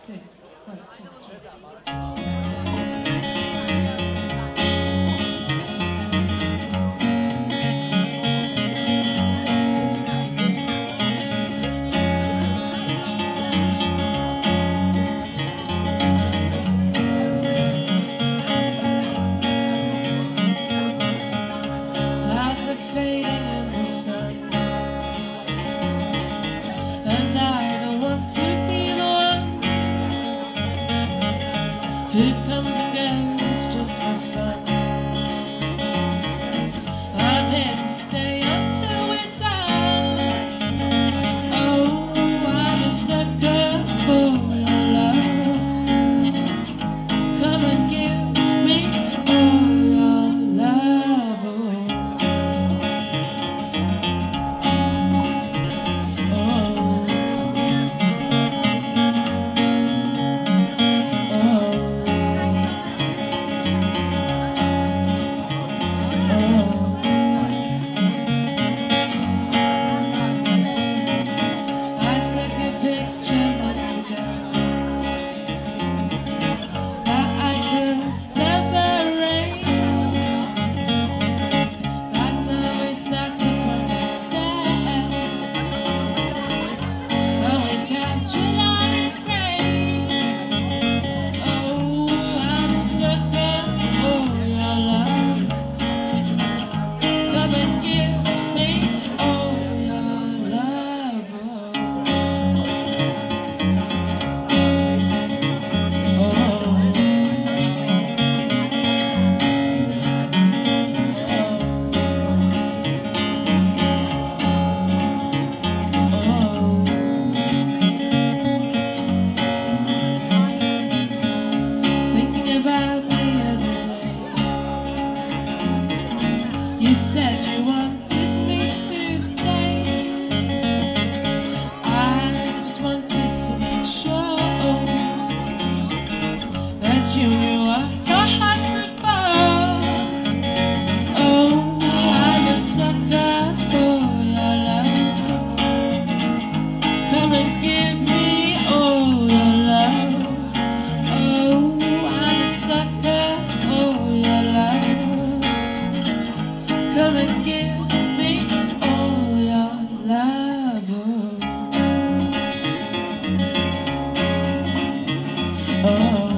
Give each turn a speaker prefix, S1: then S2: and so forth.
S1: two, 1, 2, 3. Clouds are fading in the sun, and I don't want to be the one who comes and goes just for fun. I'm here to stay until we're done. Oh, I'm a sucker for your love. Come and give me all your love. You said you wanted me to stay. I just wanted to make sure that you knew what our hearts are for. Oh, I'm a sucker for your love. Come and give me all your love. Oh, I'm a sucker for your love. Come and give me all your love. Oh.